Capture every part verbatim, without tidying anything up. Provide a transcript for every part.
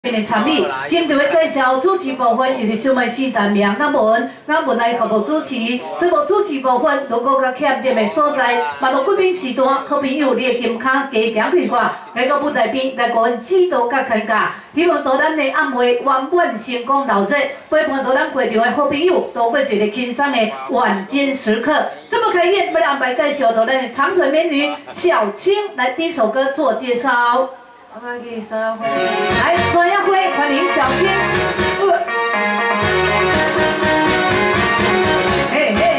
的参与，针对介绍主持部分，尤其是问四大名，咱问，咱问来服务主持，这个主持部分如果较欠点的所在，嘛无贵宾时段，好朋友你的金卡加强推广，来到舞台边来个指导甲牵架，希望到咱的暗会圆满成功落实，陪伴到咱会场的好朋友度过一个轻松的晚间时刻。这么开演，要来安排介绍到咱的长腿美女小青来第一首歌做介绍。 我们给酸鸭灰， 来酸鸭灰，欢迎小青。嘿嘿。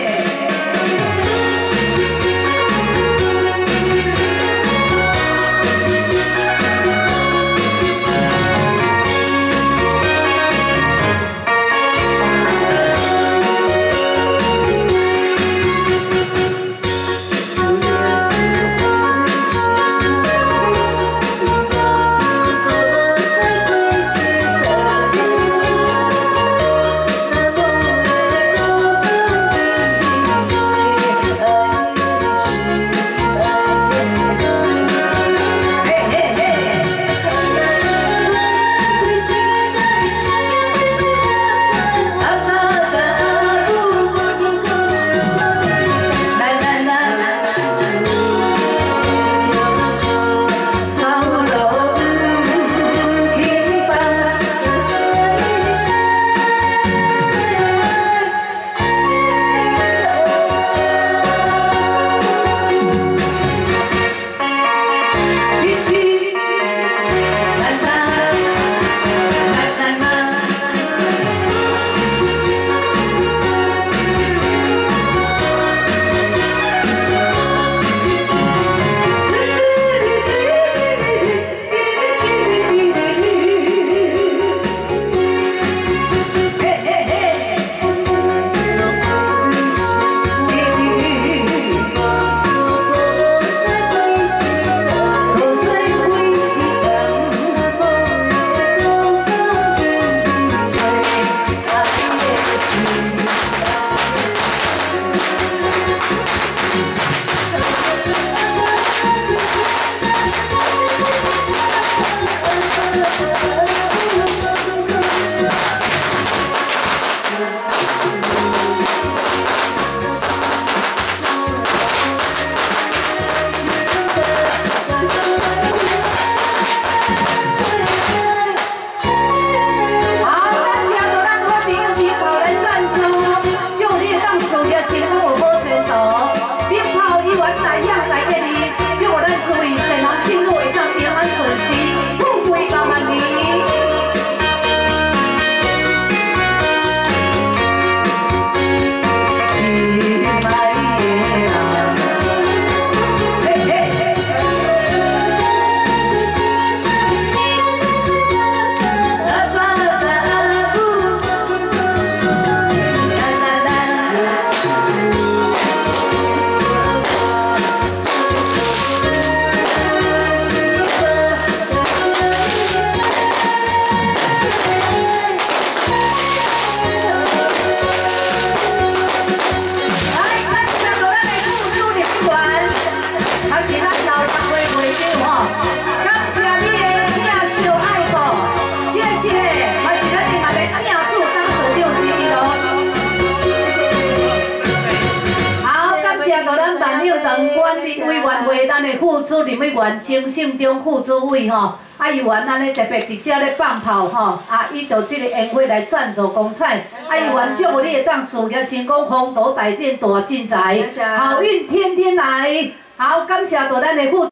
委员会咱的副主任委员陈胜忠副主委吼，啊伊原咱咧特别伫遮咧放炮吼，啊伊就即个宴会来赞助光彩，啊伊原祝福你会当事业成功，宏图大展大进财，好运天天来。好，感谢到咱的副。